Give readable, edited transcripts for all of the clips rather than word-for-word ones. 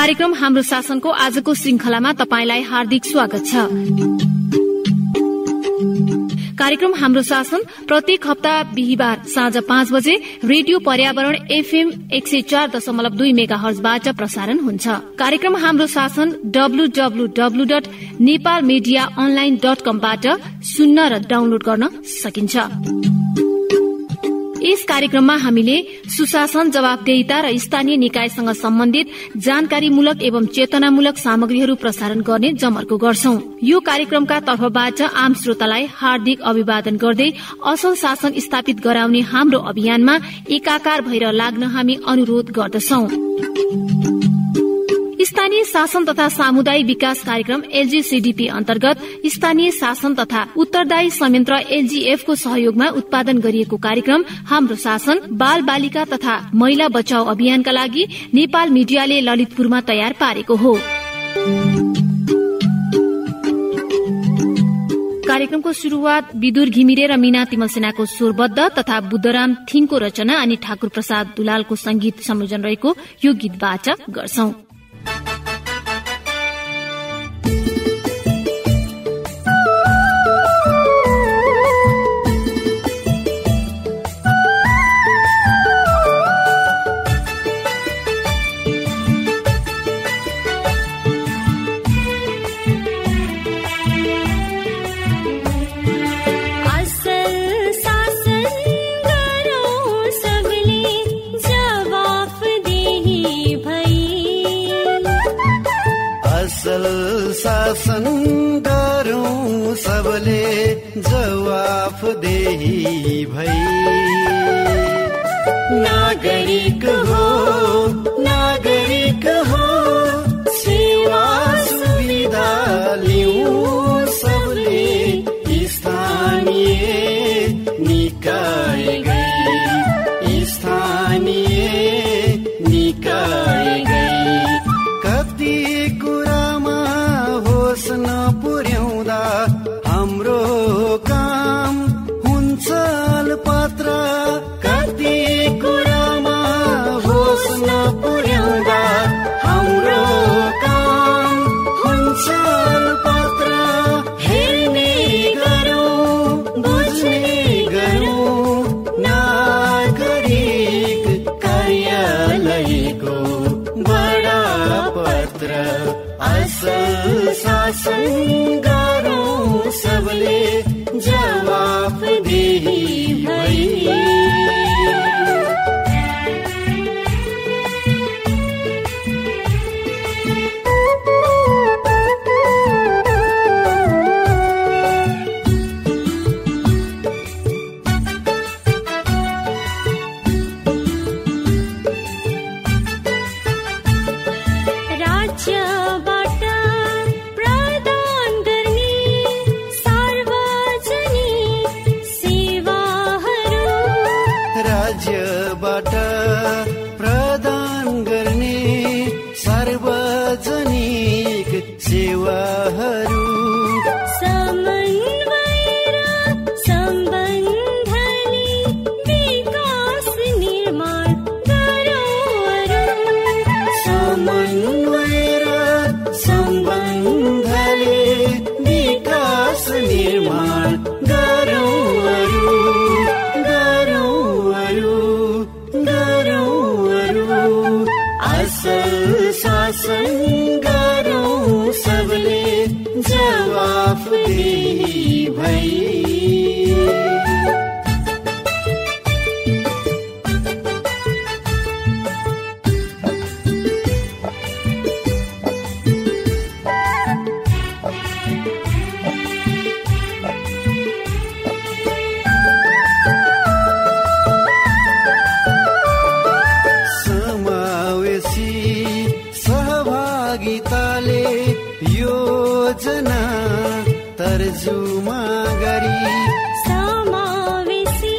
कार्यक्रम हाम्रो शासनको आजको श्रृंखलामा तपाईंलाई हार्दिक स्वागत छ। कार्यक्रम हाम्रो शासन प्रत्येक हप्ता बिहीबार साँझ 5 बजे रेडियो पर्यावरण FM 104.2 मेगाहर्जबाट प्रसारण हुन्छ। कार्यक्रम हाम्रो शासन www.nepalmediaonline.com बाट सुन्न र डाउनलोड गर्न सकिन्छ। यस कार्यक्रममा हामीले सुशासन, जवाफदेहिता र स्थानीय निकायसँग सम्बन्धित जानकारीमूलक एवं चेतनामूलक सामग्रीहरू प्रसारण गर्ने जमर्को गर्छौं। यो कार्यक्रमका तर्फबाट आम श्रोतालाई हार्दिक अभिवादन गर्दै असल शासन स्थापित गराउने हाम्रो अभियानमा एकाकार भएर लाग्न हामी अनुरोध गर्दछौं। स्थानीय शासन तथा सामुदायिक विकास कार्यक्रम LGCDP अन्तर्गत स्थानीय शासन तथा उत्तरदायी संयन्त्र LGF को सहयोगमा उत्पादन गरिएको कार्यक्रम हाम्रो शासन बाल बालिका तथा महिला बचाउ अभियानका लागि नेपाल मिडियाले ललितपुरमा तयार पारेको हो। कार्यक्रमको शुरूआत विदुर घिमिरे र मीना तिमल सेनाको स्वरबद्ध तथा बुद्धराम थिङको रचना अनि ठाकुर प्रसाद दुलालको संगीत संयोजन रहेको यो गीतबाट गर्छौं। शासन गरौं सबले जवाफदेही भई, नागरिक हो सेवा सुविधा लिऊं सबले, स्थानीय निकाय गई, स्थानीय निकाय गई। कति कुरामा होस् न पुर्याउँदा हाम्रो काम हुन्छ अल्पत्र, कति कुरामा होस् न पुर्याउँदा हाम्रो काम हुन्छ अल्पत्र। हेर्ने गरौं बुझ्ने गरौं नागरिक कार्यालयको बडा पत्र, असल शासन गरौं सबले जवाफदेही भई। राज्यबाट प्रदान गर्ने सार्वजनिक सेवाहरू, समन्वय र सम्बन्धले विकास निर्माण गरौँ, समन्वय र सम्बन्धले विकास निर्माण गरौँ, असल शासन गरौं सबले जवाफदेही भई। योजना तर्जुमा गरी, समावेशी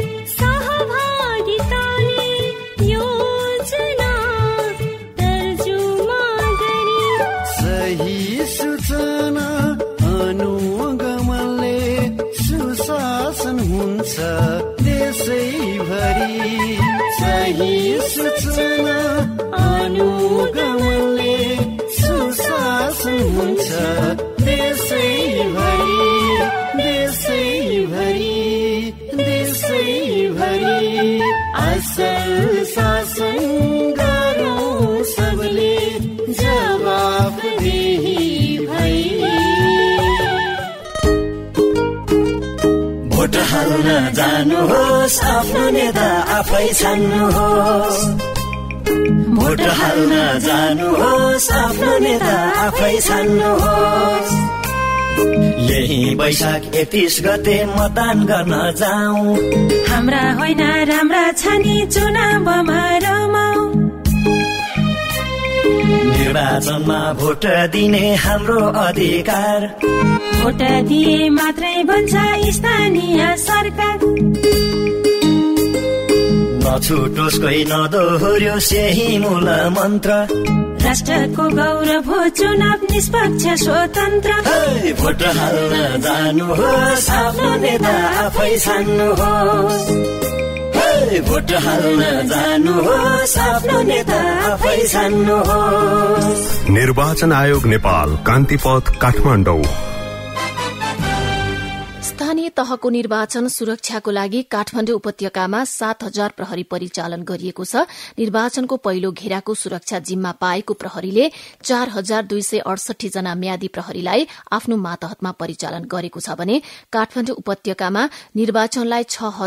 सहभागिताले योजना तर्जुमा गरी, सही सूचना अनुगमनले सुशासन हुन्छ देशैभरि, सही सूचना अनुगमनले हुन्छ देशैभरि देशैभरि देशैभरि असल शासन गरौँ सबले जवाफदेही भई भोट हाल्न जानुहोस् आफ्नो नेता आफै छान्नुहोस् भोट हाल्न जानुहोस् आफ्नो नेता आफै छान्नुहोस् यही वैशाख 31 गते मतदान गर्न जाऊ हाम्रा होइन राम्रा छानी चुनावमा रमाऊ निर्वाचनमा भोट दिने हाम्रो अधिकार भोट दिए मात्रै बन्छ स्थानीय सरकार नछुटोस् कोही नदोहोर्योस् यही मूल मन्त्र राष्ट्रको गौरव हो चुनाव निष्पक्ष स्वतन्त्र भोट हाल्न जानुहोस् आफ्नो नेता आफै छान्नुहोस् भोट हाल्न जानुहोस् आफ्नो नेता आफै छान्नुहोस् निर्वाचन आयोग नेपाल कान्तिपथ काठमाडौँ स्थानीय तहको निर्वाचन सुरक्षाको लागि काठमाडौँ उपत्यकामा 7,000 प्रहरी परिचालन गरिएको छ। निर्वाचनको पहिलो घेराको सुरक्षा जिम्मा पाएको प्रहरीले 4,268 जना म्यादी प्रहरीलाई आफ्नो मातहतमा परिचालन गरेको छ भने काठमाडौँ उपत्यकामा निर्वाचनलाई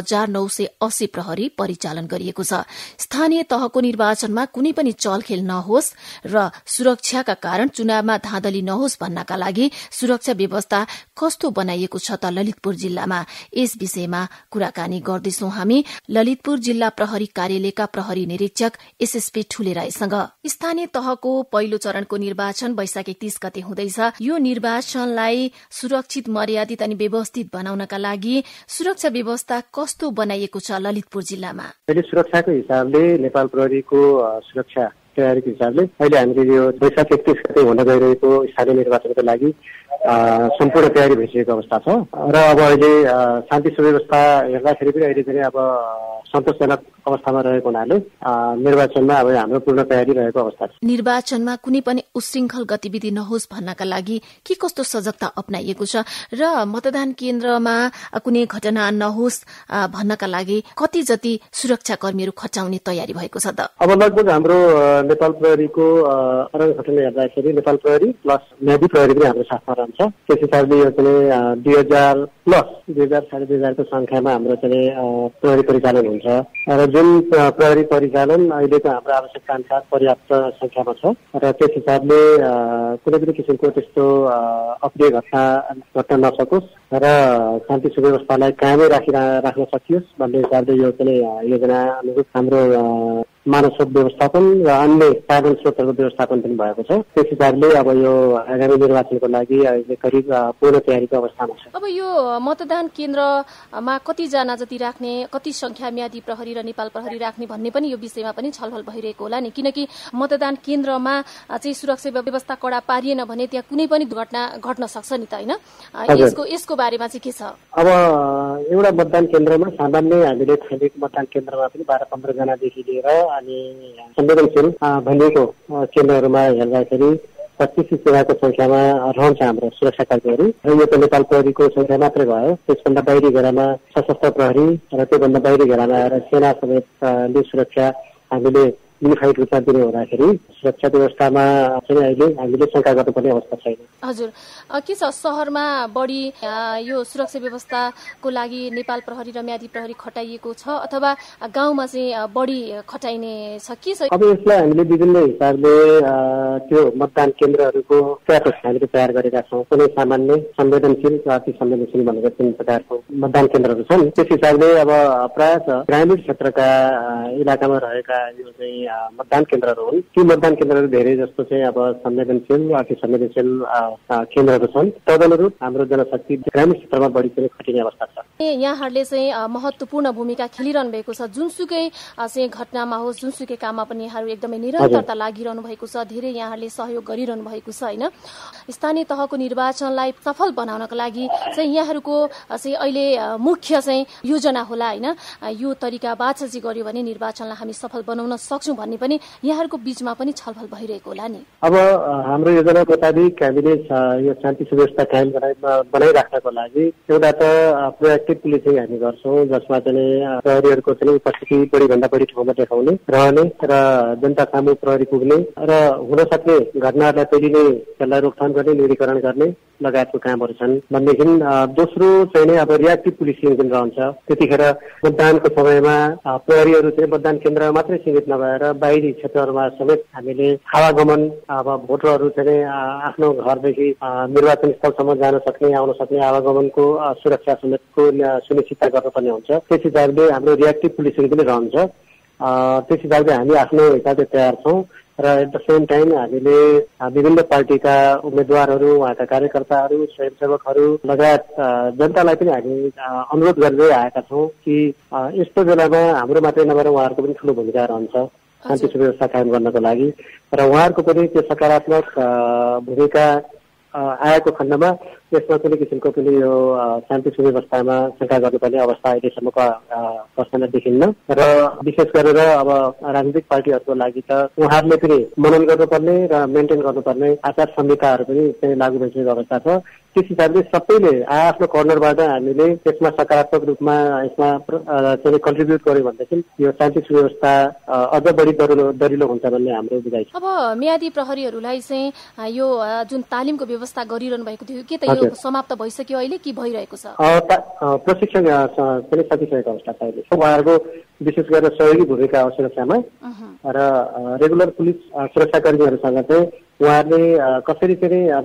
6,980 प्रहरी परिचालन गरिएको छ। स्थानीय तहको निर्वाचनमा कुनै पनि चलखेल नहोस् र सुरक्षाका कारण चुनावमा धाँधली नहोस् भन्नका लागि सुरक्षा व्यवस्था कस्तो बनाइएको छ त ललितपुर जिल्लामा यस विषयमा कुराकानी गर्दैछौं हामी ललितपुर जिल्ला प्रहरी कार्यालयका प्रहरी निरीक्षक एसएसपी ठुले राईसँग। स्थानीय तहको पहिलो चरणको निर्वाचन वैशाख 31 गते हुँदैछ। यो निर्वाचनलाई सुरक्षित मर्यादित अनि व्यवस्थित बनाउनका लागि सुरक्षा व्यवस्था कस्तो बनाइएको छ ललितपुर जिल्लामा? अहिले सुरक्षाको हिसाबले नेपाल प्रहरीको सुरक्षा तयारीको हिसाबले अहिले हामीले यो वैशाख 31 गते हुन गइरहेको स्थानीय निर्वाचनको लागि सम्पूर्ण तयारी भइसकेको अवस्था छ र अब अहिले शान्ति सुव्यवस्था हेर्दाखेरि पनि अहिले चाहिँ अब सन्तोषजनक अवस्थामा रहेको हुनाले निर्वाचनमा अब हाम्रो पूर्ण तयारी रहेको अवस्था छ। निर्वाचनमा कुनै पनि उशृङ्खल गतिविधि नहोस् भन्नका लागि के कस्तो सजगता अपनाइएको छ र मतदान केन्द्रमा कुनै घटना नहोस् भन्नका लागि कति जति सुरक्षा कर्मीहरू खटाउने तयारी भएको छ त? अब लगभग हाम्रो नेपाल प्रहरीको अरङ घटना हेर्दाखेरि नेपाल प्रहरी प्लस म्यादी प्रहरी पनि हाम्रो साथमा रहन्छ। त्यस हिसाबले यो चाहिँ 2000 प्लस 2000 को संख्यामा हाम्रो चाहिँ प्रहरी परिचालन हुन्छ र जुन प्रहरी परिचालन अहिलेको हाम्रो आवश्यकता अनुसार पर्याप्त संख्यामा छ र त्यस हिसाबले कुनै पनि किसिमको त्यस्तो अप्रिय घटना घट्न नसकोस् र शान्ति सुव्यवस्थालाई कायमै राख्न सकियोस् भन्ने हिसाबले यो चाहिँ योजना अनुरूप हाम्रो मानव स्रोत व्यवस्थापन र अन्य साधन स्रोतहरूको व्यवस्थापन पनि भएको छ। त्यस हिसाबले अब यो आगामी निर्वाचनको लागि अहिले करिब पूर्ण तयारीको अवस्थामा छ। अब यो मतदान केन्द्रमा कतिजना जति राख्ने, कति संख्या म्यादी प्रहरी र नेपाल प्रहरी राख्ने भन्ने पनि यो विषयमा पनि छलफल भइरहेको होला नि, किनकि मतदान केन्द्रमा चाहिँ सुरक्षा व्यवस्था कडा पारिएन भने त्यहाँ कुनै पनि दुर्घटना घट्न सक्छ नि त, होइन? यसको बारेमा चाहिँ के छ? अब एउटा मतदान केन्द्रमा सामान्य हामीले थालेको मतदान केन्द्रमा पनि 12-15 जनादेखि लिएर अनि संवेदनशील भनिएको केन्द्रहरूमा हेर्दाखेरि 25 सेवाको संख्यामा रहन्छ हाम्रो सुरक्षाकर्मीहरू र यो त नेपाल प्रहरीको संख्या मात्रै भयो। त्यसभन्दा बाहिरी घेरामा सशस्त्र प्रहरी र त्योभन्दा बाहिरी घेरामा आएर सेना समेतले सुरक्षा हामीले युनिफाइड रूपमा दिने हुँदाखेरि सुरक्षा व्यवस्थामा चाहिँ अहिले हामीले शंका गर्नुपर्ने अवस्था छैन। हजुर, के छ शहरमा बढी यो सुरक्षा व्यवस्थाको लागि नेपाल प्रहरी र म्यादी प्रहरी खटाइएको छ अथवा गाउँमा चाहिँ बढी खटाइने छ के छ? अब यसलाई हामीले विभिन्न हिसाबले त्यो मतदान केन्द्रहरूको स्ट्याटस हामीले तयार गरेका छौँ। कुनै सामान्य, संवेदनशील र अति संवेदनशील भनेर 3 प्रकारको मतदान केन्द्रहरू छन्। त्यस हिसाबले अब प्रायः ग्रामीण क्षेत्रका इलाकामा रहेका यो चाहिँ मतदान केन्द्रहरू हुन्। ती मतदान केन्द्रहरू धेरै जस्तो चाहिँ अब संवेदनशील अति संवेदनशील केन्द्रहरू छन्। तदनुरूप हाम्रो जनशक्ति ग्रामीण क्षेत्रमा बढी पनि खटिने अवस्था छ। यहाँहरूले चाहिँ महत्त्वपूर्ण भूमिका खेलिरहनु भएको छ। जुनसुकै चाहिँ घटनामा होस्, जुनसुकै काममा पनि यहाँहरू एकदमै निरन्तरता लागिरहनु भएको छ। धेरै यहाँहरूले सहयोग गरिरहनु भएको छ होइन। स्थानीय तहको निर्वाचनलाई सफल बनाउनको लागि चाहिँ यहाँहरूको चाहिँ अहिले मुख्य चाहिँ योजना होला होइन, यो तरिकाबाट चाहिँ गर्यो भने निर्वाचनलाई हामी सफल बनाउन सक्छौँ भन्ने पनि यहाँहरूको बीचमा पनि छलफल भइरहेको होला नि। अब हाम्रो योजना मुताबिक हामीले यो शान्ति सुव्यवस्था कायम बनाइराख्नको लागि एउटा त प्रोएक्टिभ पुलिसिङ हामी गर्छौँ, जसमा चाहिँ प्रहरीहरूको चाहिँ उपस्थिति बढीभन्दा बढी ठाउँमा देखाउने, रहने र जनता सामु प्रहरी पुग्ने र हुन सक्ने घटनाहरूलाई पहिले नै त्यसलाई रोकथाम गर्ने, न्यूनीकरण गर्ने लगायतको कामहरू छन् भनेदेखि दोस्रो चाहिँ नै अब रियाक्टिभ पुलिसिङ जुन रहन्छ, त्यतिखेर मतदानको समयमा प्रहरीहरू चाहिँ मतदान केन्द्रमा मात्रै सीमित नभएर बाहिरी क्षेत्रहरूमा समेत हामीले आवागमन, अब भोटरहरू चाहिँ आफ्नो घरदेखि निर्वाचन स्थलसम्म जान सक्ने, आउन सक्ने आवागमनको सुरक्षा समेतको सुनिश्चित गर्नुपर्ने हुन्छ। त्यस हिसाबले हाम्रो रियाक्टिभ पुलिसिङ पनि रहन्छ। त्यस हिसाबले हामी आफ्नो हिसाबले तयार छौँ र एट द सेम टाइम हामीले विभिन्न पार्टीका उम्मेद्वारहरू, उहाँका कार्यकर्ताहरू, स्वयंसेवकहरू लगायत जनतालाई पनि हामी अनुरोध गर्दै आएका छौँ कि यस्तो बेलामा हाम्रो मात्रै नभएर उहाँहरूको पनि ठुलो भूमिका रहन्छ शान्ति सुव्यवस्था कायम गर्नको लागि र उहाँहरूको पनि त्यो सकारात्मक भूमिका आएको खण्डमा यसमा कुनै किसिमको पनि यो शान्ति सुव्यवस्थामा शङ्का गर्नुपर्ने अवस्था अहिलेसम्मको प्रश्न देखिन्न र विशेष गरेर अब राजनीतिक पार्टीहरूको लागि त उहाँहरूले पनि मनन गर्नुपर्ने र मेन्टेन गर्नुपर्ने आचार संहिताहरू पनि चाहिँ लागू भइसकेको अवस्था छ। त्यस हिसाबले सबैले आफ्नो कर्नरबाट हामीले यसमा सकारात्मक रूपमा यसमा चाहिँ कन्ट्रिब्युट गर्यो भनेदेखि यो शान्ति सुव्यवस्था अझ बढी दरिलो हुन्छ भन्ने हाम्रो बुझाइ छ। अब म्यादी प्रहरीहरूलाई चाहिँ यो जुन तालिमको व्यवस्था गरिरहनु भएको थियो, के त यो समाप्त भइसक्यो अहिले कि भइरहेको छ? प्रशिक्षण पनि सकिसकेको अवस्था छ अहिले। उहाँहरूको विशेष गरेर सहयोगी भूमिका हो सुरक्षामा र रेगुलर पुलिस सुरक्षाकर्मीहरूसँग चाहिँ उहाँहरूले कसरी चाहिँ अब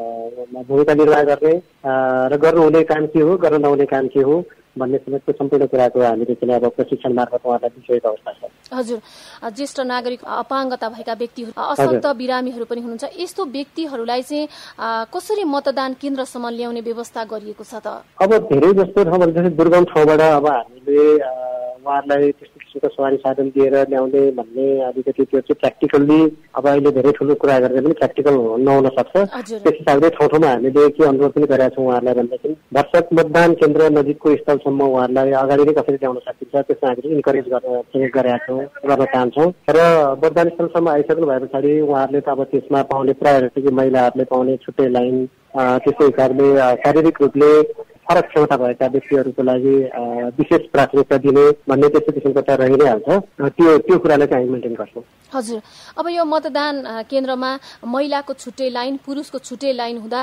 भूमिका निर्वाह गर्ने र गर्नुहुने काम के हो, गर्न नहुने काम के हो भन्ने समेतको सम्पूर्ण कुराको हामीले चाहिँ अब प्रशिक्षण मार्फत उहाँलाई दिइसकेको अवस्था छ। हजुर, ज्येष्ठ नागरिक, अपाङ्गता भएका व्यक्तिहरू, अशक्त बिरामीहरू पनि हुनुहुन्छ, यस्तो व्यक्तिहरूलाई चाहिँ कसरी मतदान केन्द्रसम्म ल्याउने व्यवस्था गरिएको छ त? अब धेरै जस्तो ठाउँमा जस्तै दुर्गम ठाउँबाट अब हामीले उहाँहरूलाई त्यस्तो किसिमको सवारी साधन दिएर ल्याउने भन्ने अलिकति त्यो चाहिँ प्र्याक्टिकल्ली अब अहिले धेरै ठुलो कुरा गरेर पनि प्र्याक्टिकल नहुन सक्छ। त्यस हिसाबले ठाउँ ठाउँमा हामीले के अनुरोध पनि गरेका छौँ उहाँहरूलाई भनेदेखि भरसक मतदान केन्द्र नजिकको स्थलसम्म उहाँहरूलाई अगाडि नै कसरी ल्याउन सकिन्छ त्यसमा हामीले इन्करेज गरेका छौँ, गर्न चाहन्छौँ र मतदान स्थलसम्म आइसक्नु भए पछाडि उहाँहरूले त अब त्यसमा पाउने प्रायोरिटी महिलाहरूले पाउने छुट्टै लाइन, त्यस्तै हिसाबले शारीरिक रूपले फरक क्षमता भएका व्यक्तिहरूको लागि विशेष प्राथमिकता दिने भन्ने त्यस्तो किसिमको त रहि नै हाल्छ। त्यो कुरालाई चाहिँ हामी मेन्टेन गर्छौँ। हजुर, अब यो मतदान केन्द्रमा महिलाको छुट्टै लाइन, पुरुषको छुट्टै लाइन हुँदा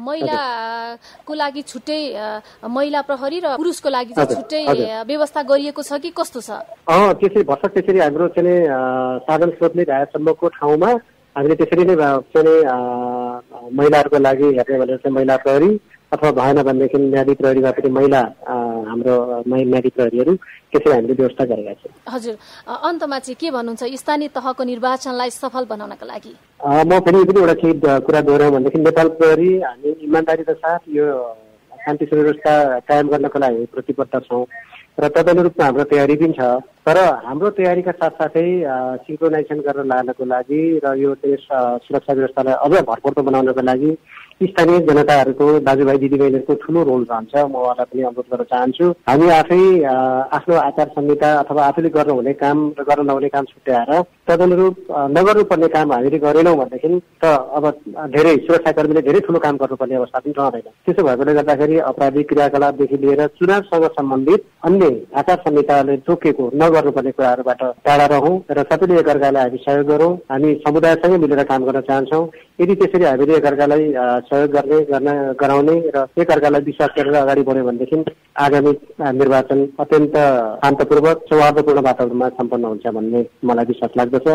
महिलाको लागि छुट्टै महिला प्रहरी र पुरुषको लागि चाहिँ छुट्टै व्यवस्था गरिएको छ कि कस्तो छ? त्यसरी भर्खर त्यसरी हाम्रो चाहिँ साधन स्रोतले भएसम्मको ठाउँमा हामीले त्यसरी नै चाहिँ महिलाहरूको लागि हेर्ने भनेर चाहिँ महिला प्रहरी अथवा भएन भनेदेखि म्यादी प्रहरीमा पनि महिला हाम्रो म्यादी प्रहरीहरू त्यसरी हामीले व्यवस्था गरेका छौँ। हजुर, अन्तमा चाहिँ के भन्नुहुन्छ स्थानीय तहको निर्वाचनलाई सफल बनाउनका लागि? म फेरि पनि एउटा केही कुरा दोहोऱ्याउँ भनेदेखि नेपाल प्रहरी हामी इमान्दारीका साथ यो शान्ति सुव्यवस्था कायम गर्नको लागि प्रतिबद्ध छौँ र तदनुरूपमा हाम्रो तयारी पनि छ। तर हाम्रो तयारीका साथसाथै सिङ्क्रोनाइजेसन गर्न लानको लागि र यो सुरक्षा व्यवस्थालाई अझ भरपर्दो बनाउनको लागि स्थानीय जनताहरूको, दाजुभाइ दिदीबहिनीहरूको ठुलो रोल रहन्छ। म उहाँलाई पनि अनुरोध गर्न चाहन्छु, हामी आफै आफ्नो आचार संहिता अथवा आफूले गर्नुहुने काम र गर्न नहुने काम छुट्याएर तदनुरूप नगर्नुपर्ने काम हामीले गरेनौँ भनेदेखि त अब धेरै सुरक्षाकर्मीले धेरै ठुलो काम गर्नुपर्ने अवस्था पनि रहँदैन। त्यसो भएकोले गर्दाखेरि अपराधिक क्रियाकलापदेखि लिएर चुनावसँग सम्बन्धित अन्य आचार संहिताले तोकेको नगर्नुपर्ने कुराहरूबाट टाढा रहौँ र सबैले एकअर्कालाई हामी सहयोग गरौँ। हामी समुदायसँगै मिलेर काम गर्न चाहन्छौँ। यदि त्यसरी हामीले एकअर्कालाई सहयोग गराउने र एकअर्कालाई विश्वास गरेर अगाडि बढ्यो भनेदेखि आगामी निर्वाचन अत्यन्त शान्तपूर्वक सौहार्दपूर्ण वातावरणमा सम्पन्न हुन्छ भन्ने मलाई विश्वास लाग्दछ।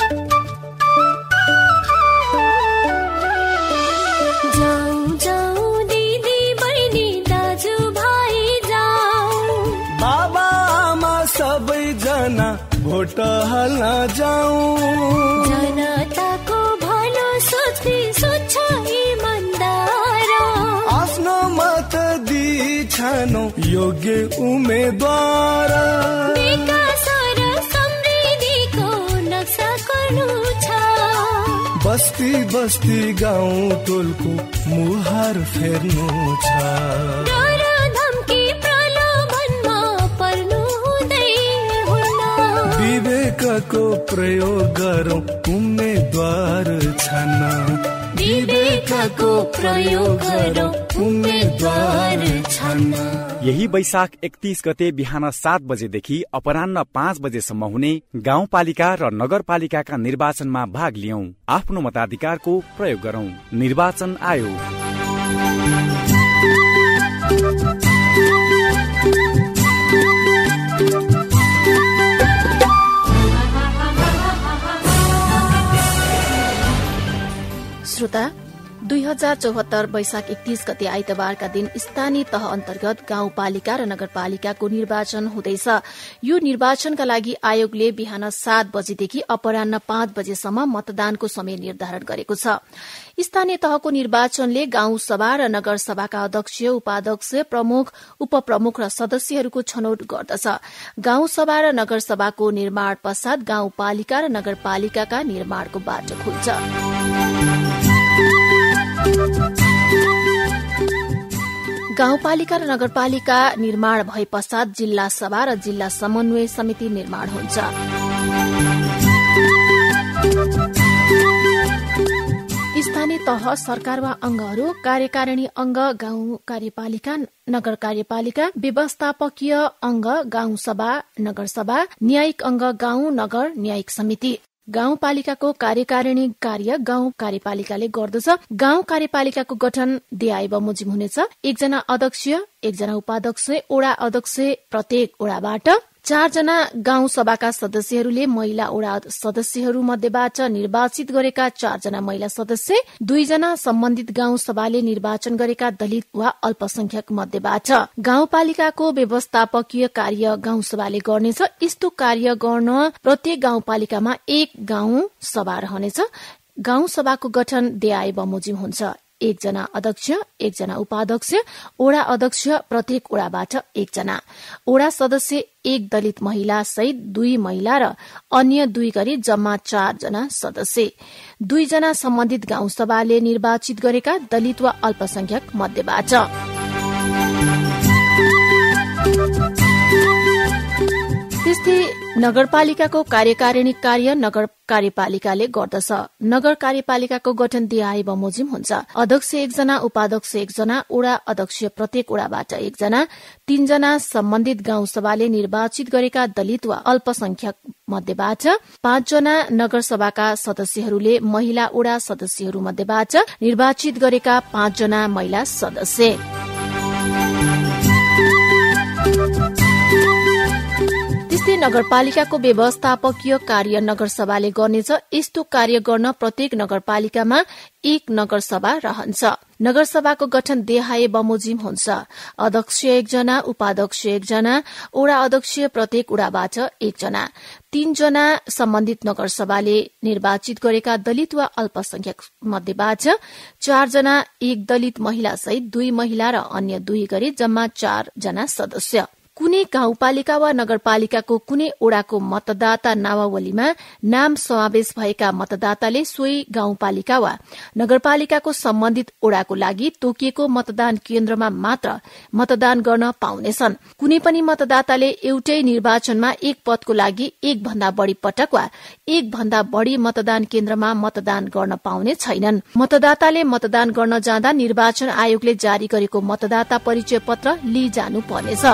सबैजना भोट हाल्न जाउँ, जनताको भलो सोच्ने सोच्छ इमानदार, आफ्नो मत दिछ छानौ योग्य उम्मेदवार। विकास र समृद्धिको नक्सा गर्नु छ। बस्ती बस्ती गाउँ टोलको मुहार फेर्नु छ। डर धम्की प्रलोभनमा पर्नु हुँदैन। विवेकको प्रयोग गरौँ उम्मेदवार छान्न। विवेकको प्रयोग गरौँ उम्मेदवार छान्न। यही वैशाख 31 गते बिहान 7 बजेदेखि अपराह्न 5 बजेसम्म हुने गाउँपालिका र नगरपालिकाका निर्वाचनमा भाग लियौं, आफ्नो मताधिकारको प्रयोग गरौं। निर्वाचन आयोग। श्रोता, 2074 वैशाख 31 गते आइतबारका दिन स्थानीय तह अन्तर्गत गाउँपालिका र नगरपालिकाको निर्वाचन हुँदैछ। यो निर्वाचनका लागि आयोगले बिहान 7 बजेदेखि अपराह्न 5 बजेसम्म मतदानको समय निर्धारण गरेको छ। स्थानीय तहको निर्वाचनले गाउँसभा र नगरसभाका अध्यक्ष, उपाध्यक्ष, प्रमुख, उपप्रमुख र सदस्यहरूको छनौट गर्दछ। गाउँसभा र नगरसभाको निर्माण पश्चात गाउँपालिका र नगरपालिकाका निर्माणको बाटो खुल्छ। गाउँपालिका र नगरपालिका निर्माण भए पश्चात जिल्ला सभा र जिल्ला समन्वय समिति निर्माण हुन्छ। स्थानीय तह सरकारवा अंगहरू, कार्यकारिणी अंग, गाउँ कार्यपालिका, नगर कार्यपालिका, व्यवस्थापकीय अंग, गाउँसभा, नगरसभा, न्यायिक अंग, गाउँ नगर न्यायिक समिति। गाउँपालिकाको कार्यकारिणी कार्य गाउँ कार्यपालिकाले गर्दछ। गाउँ कार्यपालिकाको गठन देआए बमोजिम हुनेछ। 1 जना अध्यक्ष, 1 जना उपाध्यक्ष, ओडा अध्यक्ष प्रत्येक ओडाबाट, 4 जना गाउँ सभाका सदस्यहरूले महिला ओडा सदस्यहरू मध्येबाट निर्वाचित गरेका 4 जना महिला सदस्य, 2 जना सम्बन्धित गाउँ सभाले निर्वाचन गरेका दलित वा अल्पसंख्यक मध्येबाट। गाउँपालिकाको व्यवस्थापकीय कार्य गाउँ सभाले गर्नेछ। यस्तो कार्य गर्न प्रत्येक गाउँपालिकामा 1 गाउँ सभा रहनेछ। गाउँ सभाको गठन देआए बमोजिम हुन्छ। 1 जना अध्यक्ष, 1 जना उपाध्यक्ष, ओडा अध्यक्ष प्रत्येक ओडाबाट 1 जना, ओडा सदस्य 1 दलित महिला सहित 2 महिला र अन्य 2 गरी जम्मा 4 जना सदस्य, 2 जना सम्बन्धित गाउँसभाले निर्वाचित गरेका दलित वा अल्पसंख्यक मध्येबाट। त्यस्तै नगरपालिकाको कार्यकारिणी कार्य नगर कार्यपालिकाले गर्दछ। नगर कार्यपालिकाको गठन देआए बमोजिम हुन्छ। अध्यक्ष 1 जना, उपाध्यक्ष 1 जना, ओडा अध्यक्ष प्रत्येक ओडाबाट 1 जना, 3 जना सम्बन्धित गाउँसभाले निर्वाचित गरेका दलित वा अल्पसंख्यक मध्येबाट, 5 जना नगरसभाका सदस्यहरूले महिला ओडा सदस्यहरू मध्येबाट निर्वाचित गरेका 5 जना महिला सदस्य। त्यस्तै नगरपालिकाको व्यवस्थापकीय कार्य नगरसभाले गर्नेछ। यस्तो कार्य गर्न प्रत्येक नगरपालिकामा 1 नगरसभा रहन्छ। नगरसभाको गठन देहाए बमोजिम हुन्छ। अध्यक्ष 1 जना, उपाध्यक्ष 1 जना, ओडा अध्यक्ष प्रत्येक ओडाबाट 1 जना, 3 जना सम्बन्धित नगरसभाले निर्वाचित गरेका दलित वा अल्पसंख्यक मध्येबाट, 4 जना 1 दलित महिला सहित 2 महिला र अन्य 2 गरी जम्मा 4 जना सदस्य। कुनै गाउँपालिका वा नगरपालिकाको कुनै ओडाको मतदाता नामावलीमा नाम समावेश भएका मतदाताले सोही गाउँपालिका वा नगरपालिकाको सम्बन्धित ओडाको लागि तोकिएको मतदान केन्द्रमा मात्र मतदान गर्न पाउनेछन्। कुनै पनि मतदाताले एउटै निर्वाचनमा 1 पदको लागि 1 भन्दा बढ़ी पटक वा 1 भन्दा बढ़ी मतदान केन्द्रमा मतदान गर्न पाउने छैनन्। मतदाताले मतदान गर्न जाँदा निर्वाचन आयोगले जारी गरेको मतदाता परिचय पत्र लिइजानु पर्नेछ।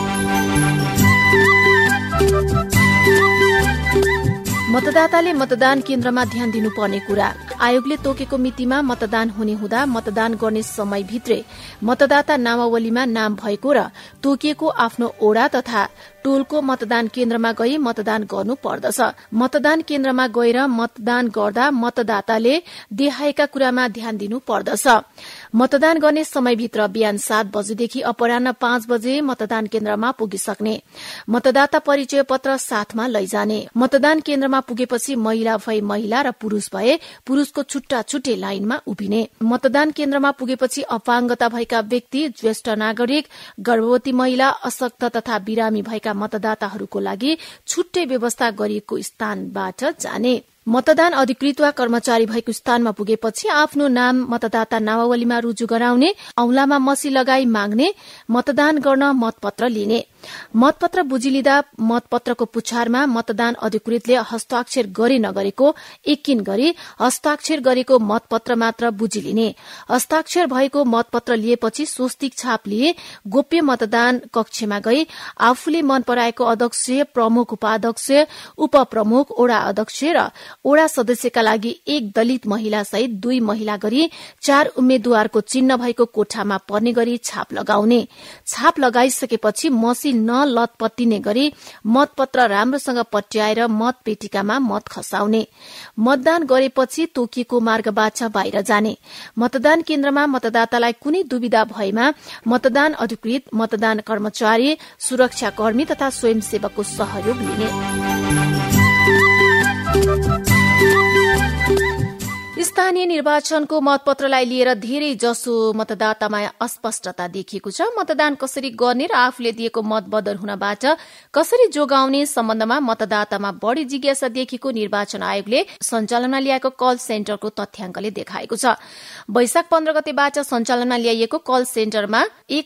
मतदाताले मतदान केन्द्रमा ध्यान दिनुपर्ने कुरा, आयोगले तोकेको मितिमा मतदान हुने हुँदा मतदान गर्ने समयभित्रै मतदाता नामावलीमा नाम भएको र तोकिएको आफ्नो ओडा तथा टोलको मतदान केन्द्रमा गई मतदान गर्नु पर्दछ। मतदान केन्द्रमा गएर मतदान गर्दा मतदाताले देखाएका कुरामा ध्यान दिनु पर्दछ। मतदान गर्ने समयभित्र बिहान 7 बजेदेखि अपराह्न 5 बजे मतदान केन्द्रमा पुगिसक्ने, मतदाता परिचय पत्र साथमा लैजाने, मतदान केन्द्रमा पुगेपछि महिला भए महिला र पुरूष भए पुरूषको छुट्टा छुट्टै लाइनमा उभिने, मतदान केन्द्रमा पुगेपछि अपाङ्गता भएका व्यक्ति, ज्येष्ठ नागरिक, गर्भवती महिला, अशक्त तथा बिरामी भएका मतदाताहरूको लागि छुट्टै व्यवस्था गरिएको स्थानबाट जाने, मतदान अधिकृत वा कर्मचारी भएको स्थानमा पुगेपछि आफ्नो नाम मतदाता नामावलीमा रुजु गराउने, औंलामा मसी लगाई माग्ने, मतदान गर्न मतपत्र लिने, मतपत्र बुझिलिँदा मतपत्रको पुछारमा मतदान अधिकृतले हस्ताक्षर गरे नगरेको यकिन गरी हस्ताक्षर गरेको मतपत्र मात्र बुझिलिने, हस्ताक्षर भएको मतपत्र लिएपछि स्वस्तिक छाप लिए गोप्य मतदान कक्षमा गई आफूले मन पराएको अध्यक्ष, प्रमुख, उपाध्यक्ष, उपप्रमुख, ओडा अध्यक्ष र ओडा सदस्यका लागि 1 दलित महिला सहित 2 महिला गरी 4 उम्मेद्वारको चिन्ह भएको कोठामा पर्ने गरी छाप लगाउने, छाप लगाइसकेपछि मसी नलतपत्तिने गरी मतपत्र राम्रोसँग पट्याएर मतपेटिकामा मत खसाउने, मतदान गरेपछि तोकिएको मार्गबाट बाहिर जाने, मतदान केन्द्रमा मतदातालाई कुनै दुविधा भएमा मतदान अधिकृत, मतदान कर्मचारी, सुरक्षाकर्मी तथा स्वयंसेवकको सहयोग लिने। स्थानीय निर्वाचनको मतपत्रलाई लिएर धेरै जसो मतदातामा अस्पष्टता देखिएको छ। मतदान कसरी गर्ने र आफूले दिएको मत बदर हुनबाट कसरी जोगाउने सम्बन्धमा मतदातामा बढ़ी जिज्ञासा देखिएको निर्वाचन आयोगले सञ्चालनमा ल्याएको कल सेन्टरको तथ्याङ्कले देखाएको छ। वैशाख 15 गतेबाट सञ्चालनमा ल्याइएको कल सेन्टरमा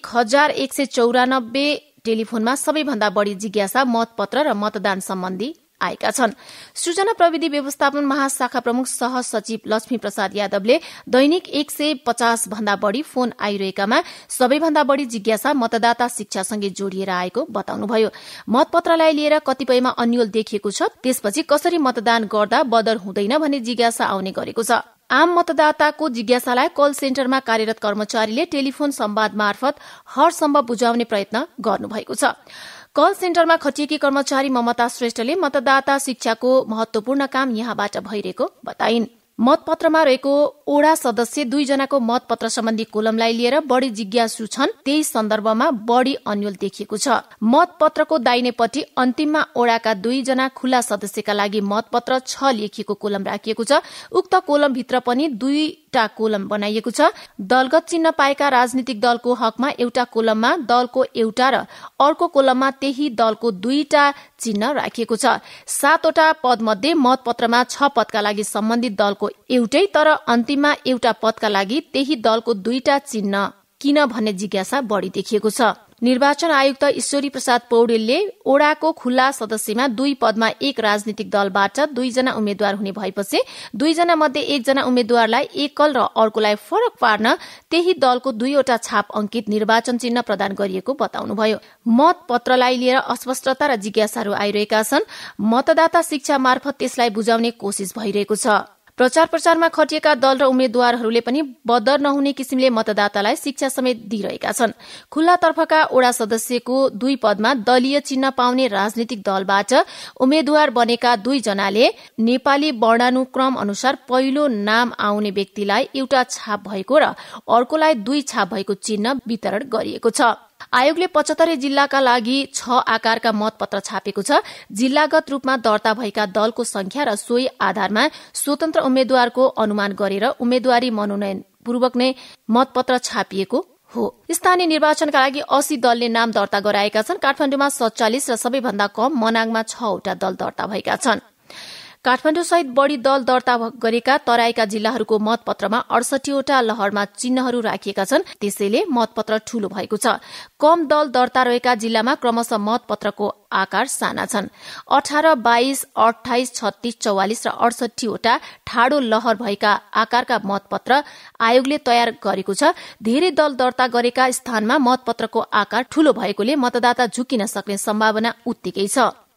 1194 टेलिफोनमा सबैभन्दा बढ़ी जिज्ञासा मतपत्र र मतदान सम्बन्धी आएका छन्। सूचना प्रविधि व्यवस्थापन महाशाखा प्रमुख सहसचिव लक्ष्मी प्रसाद यादवले दैनिक 150 भन्दा बढ़ी फोन आइरहेकामा सबैभन्दा बढ़ी जिज्ञासा मतदाता शिक्षासँगै जोडिएर आएको बताउनुभयो। मतपत्रलाई लिएर कतिपयमा अन्यल देखिएको छ, त्यसपछि कसरी मतदान गर्दा बदर हुँदैन भन्ने जिज्ञासा आउने गरेको छ। आम मतदाताको जिज्ञासालाई कल सेन्टरमा कार्यरत कर्मचारीले टेलिफोन संवाद मार्फत हर सम्भव बुझाउने प्रयत्न गर्नुभएको छ। कल सेन्टरमा खटिएकी कर्मचारी ममता श्रेष्ठले मतदाता शिक्षाको महत्वपूर्ण काम यहाँबाट भइरहेको बताइन्। मतपत्रमा रहेको ओडा सदस्य 2 जनाको मतपत्र सम्बन्धी कोलमलाई लिएर बढ़ी जिज्ञासु छन्, त्यही सन्दर्भमा बढ़ी अन्यल देखिएको छ। मतपत्रको दाहिनेपट्टि अन्तिममा ओडाका 2 जना खुला सदस्यका लागि मतपत्र 6 लेखिएको कोलम राखिएको छ। उक्त कोलम भित्र पनि 2टा कोलम बनाइएको छ। दलगत चिन्ह पाएका राजनीतिक दलको हकमा एउटा कोलममा दलको एउटा र अर्को कोलममा त्यही दलको 2टा चिन्ह राखिएको छ। 7वटा पद मध्ये मतपत्रमा 6 पदका लागि सम्बन्धित दलको एउटै, तर अन्तिममा एउटा पदका लागि त्यही दलको 2टा चिन्ह किन भन्ने जिज्ञासा बढ़ी देखिएको छ। निर्वाचन आयुक्त ईश्वरी प्रसाद पौडेलले ओडाको खुल्ला सदस्यमा 2 पदमा 1 राजनीतिक दलबाट 2 जना उम्मेद्वार हुने भएपछि 2 जना मध्ये 1 जना उम्मेद्वारलाई एकल र अर्कोलाई फरक पार्न त्यही दलको 2वटा छाप अंकित निर्वाचन चिन्ह प्रदान गरिएको बताउनुभयो। मतपत्रलाई लिएर अस्पष्टता र जिज्ञासाहरू आइरहेका छन्। मतदाता शिक्षा मार्फत त्यसलाई बुझाउने कोशिश भइरहेको छ। प्रचार प्रसारमा खटिएका दल र उम्मेद्वारहरूले पनि बदर नहुने किसिमले मतदातालाई शिक्षा समेत दिइरहेका छन्। खुल्ला तर्फका ओडा सदस्यको 2 पदमा दलीय चिन्ह पाउने राजनीतिक दलबाट उम्मेद्वार बनेका 2 जनाले नेपाली वर्णानुक्रम अनुसार पहिलो नाम आउने व्यक्तिलाई एउटा छाप भएको र अर्कोलाई 2 छाप भएको चिन्ह वितरण गरिएको छ। आयोगले 75 जिल्लाका लागि 6 आकारका मतपत्र छापेको छ। जिल्लागत रूपमा दर्ता भएका दलको संख्या र सोही आधारमा स्वतन्त्र उम्मेद्वारको अनुमान गरेर उम्मेद्वारी मनोनयन पूर्वक नै मतपत्र छापिएको हो। स्थानीय निर्वाचनका लागि 80 दलले नाम दर्ता गराएका छन्। काठमाडौँमा 47 र सबैभन्दा कम मनाङमा 6वटा दल दर्ता भएका छन्। काठमाडौँ सहित बढ़ी दल दर्ता गरेका तराईका जिल्लाहरूको मतपत्रमा 68वटा लहरमा चिन्हहरू राखिएका छन्। त्यसैले मतपत्र ठूलो भएको छ। कम दल दर्ता रहेका जिल्लामा क्रमशः मतपत्रको आकार साना छन्। 18, 22, 28, 36, 44 र 68वटा ठाडो लहर भएका आकारका मतपत्र आयोगले तयार गरेको छ। धेरै दल दर्ता गरेका स्थानमा मतपत्रको आकार ठूलो भएकोले मतदाता झुकिन सक्ने सम्भावना उत्तिकै छ।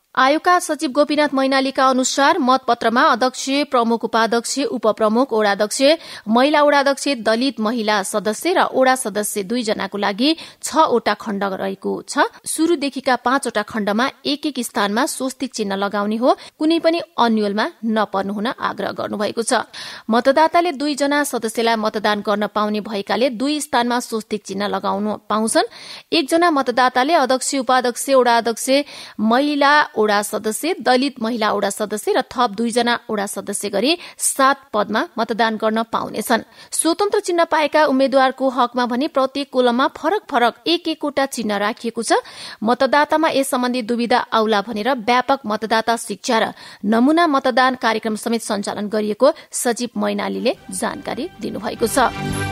आयोगका सचिव गोपीनाथ मैनालीका अनुसार मतपत्रमा अध्यक्ष, प्रमुख उपाध्यक्ष, उपप्रमुख, ओडाध्यक्ष, महिला ओडाध्यक्ष, दलित महिला सदस्य र ओडा सदस्य 2 जनाको लागि 6 वटा खण्ड रहेको छ। शुरूदेखिका 5 वटा खण्डमा एक स्थानमा स्वस्तिक चिन्ह लगाउने हो, कुनै पनि अन्यलमा नपर्नु हुन आग्रह गर्नुभएको छ। मतदाताले 2 जना सदस्यलाई मतदान गर्न पाउने भएकाले 2 स्थानमा स्वस्तिक चिन्ह लगाउनु पाउँछन्। 1 जना मतदाताले अध्यक्ष, उपाध्यक्ष, ओडाध्यक्ष, महिला ओडा सदस्य, दलित महिला ओडा सदस्य र थप 2 जना ओडा सदस्य गरी 7 पदमा मतदान गर्न पाउनेछन्। स्वतन्त्र चिन्ह पाएका उम्मेद्वारको हकमा भने प्रत्येक कोलममा फरक फरक एक वटा चिन्ह राखिएको छ। मतदातामा यस सम्बन्धी दुविधा आउला भनेर व्यापक मतदाता शिक्षा र नमूना मतदान कार्यक्रम समेत सञ्चालन गरिएको सचिव मैनालीले जानकारी दिनुभएको छ।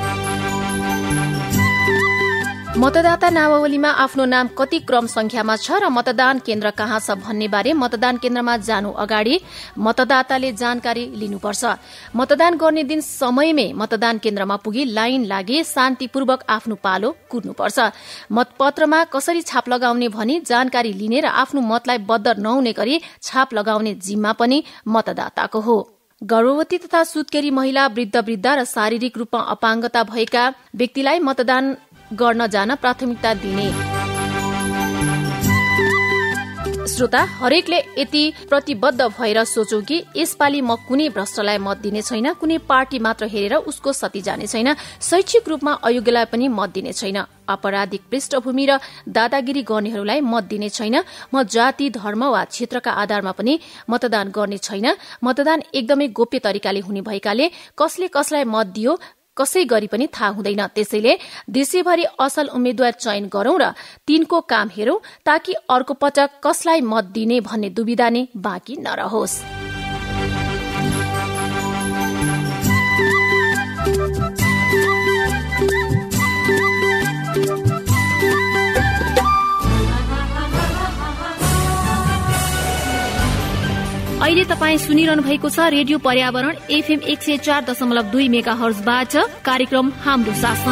मतदाता नामावलीमा आफ्नो नाम कति क्रम संख्यामा छ र मतदान केन्द्र कहाँ छ भन्ने बारे मतदान केन्द्रमा जानु अगाडि मतदाताले जानकारी लिनुपर्छ। मतदान गर्ने दिन समयमै मतदान केन्द्रमा पुगी लाइन लागि शान्तिपूर्वक आफ्नो पालो कुर्नुपर्छ। मतपत्रमा कसरी छाप लगाउने भनी जानकारी लिने र आफ्नो मतलाई बद्ध नहुने गरी छाप लगाउने जिम्मा पनि मतदाताको हो। गर्भवती तथा सुत्केरी महिला, वृद्ध र शारीरिक रूपमा अपाङ्गता भएका व्यक्तिलाई मतदान गर्न जान प्राथमिकता दिने। श्रोता, हरेकले यति प्रतिबद्ध भएर सोचौ कि यसपालि म कुनै भ्रष्टलाई मत दिने छैन, कुनै पार्टी मात्र हेरेर उसको सती जाने छैन, शैक्षिक रूपमा अयोग्यलाई पनि मत दिने छैन, आपराधिक पृष्ठभूमि र दादागिरी गर्नेहरूलाई मत दिने छैन, म जाति, धर्म वा क्षेत्रका आधारमा पनि मतदान गर्ने छैन। मतदान एकदमै गोप्य तरिकाले हुने भएकाले कसले कसलाई मत दियो कसै गरी पनि थाहा हुँदैन। त्यसैले देशैभरि असल उम्मेद्वार चयन गरौं र तिनको काम हेरौं, ताकि अर्को पटक कसलाई मत दिने भन्ने दुविधा नै बाँकी नरहोस्। अहिले तपाईँ सुनिरहनु भएको छ रेडियो पर्यावरण FM 104.2 मेगाहर्जबाट कार्यक्रम हाम्रो शासन।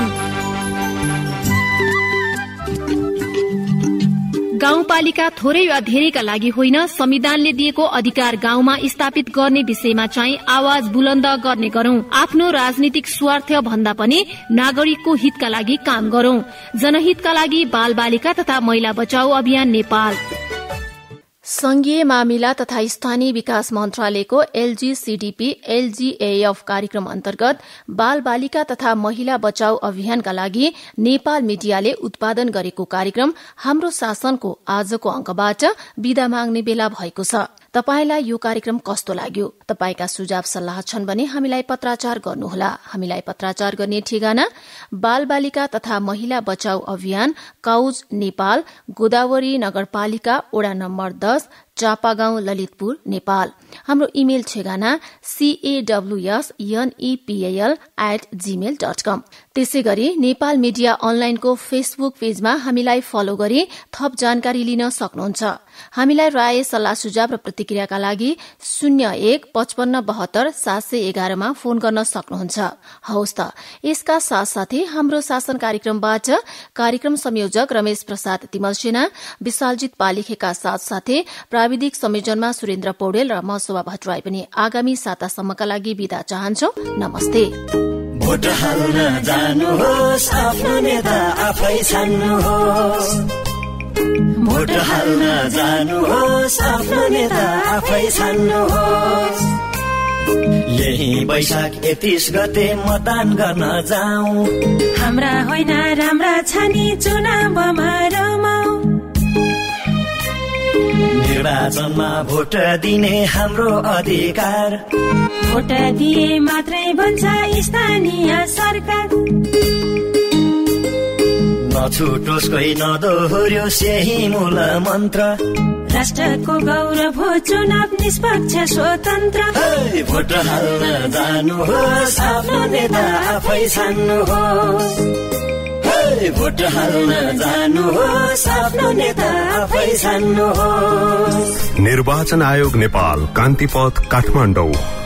गाउँपालिका थोरै वा धेरैका लागि होइन, संविधानले दिएको अधिकार गाउँमा स्थापित गर्ने विषयमा चाहिँ आवाज बुलन्द गर्ने गरौं। आफ्नो राजनीतिक स्वार्थ भन्दा पनि नागरिकको हितका लागि काम गरौं। जनहितका लागि बाल बालिका तथा महिला बचाऊ अभियान नेपाल। संघीय मामिला तथा स्थानीय विकास मन्त्रालयको LGCDP LGAF कार्यक्रम अन्तर्गत बाल बालिका तथा महिला बचाऊ अभियानका लागि नेपाल मिडियाले उत्पादन गरेको कार्यक्रम हाम्रो शासनको आजको अंकबाट बिदा माग्ने बेला भएको छ। तपाईलाई यो कार्यक्रम कस्तो लाग्यो? तपाईका सुझाव सल्लाह छन् भने हामीलाई पत्राचार गर्नुहोला। हामीलाई पत्राचार गर्ने ठेगाना बाल बालिका तथा महिला बचाऊ अभियान, काउज नेपाल, गोदावरी नगरपालिका, वडा नम्बर 10, चापागाउँ, ललितपुर, नेपाल। हाम्रो इमेल ठेगाना cawsnepal@gmail.com। त्यसैगरी नेपाल मिडिया अनलाइनको फेसबुक पेजमा हामीलाई फलो गरी थप जानकारी लिन सक्नुहुन्छ। हामीलाई राय, सल्लाह, सुझाव र प्रतिक्रियाका लागि 015572 मा फोन गर्न सक्नुहुन्छ। हवस् त, यसका साथसाथै हाम्रो शासन कार्यक्रमबाट कार्यक्रम संयोजक रमेश प्रसाद तिमलसेना, विशालजित पालिखेका साथसाथै प्राविधिक संयोजनमा सुरेन्द्र पौडेल र म शोभा भट्टराई पनि आगामी सातासम्मका लागि बिदा चाहन्छौ। नमस्ते। भोट हाल्न जानुहोस्, आफ्नो नेता आफै छान्नुहोस्। भोट हाल्न जानुहोस्, आफ्नो नेता आफै छान्नुहोस्। यही वैशाख 31 गते मतदान गर्न जाऊ। हाम्रा होइन राम्रा छानी चुनावमा रमाऊ। निर्वाचनमा भोट दिने हाम्रो अधिकार। भोट दिए मात्रै बन्छ स्थानीय सरकार। नछुटोस् कोही नदोहोर्योस् यही मूल मन्त्र। राष्ट्रको गौरव हो चुनाव निष्पक्ष स्वतन्त्र। भोट हाल्न जानुहोस्, आफ्नो नेता आफै छान्नुहोस्। भोट हाल्न जानुहोस्, आफ्नो नेता आफै छान्नुहोस्। निर्वाचन आयोग नेपाल, कान्तिपथ, काठमाडौँ।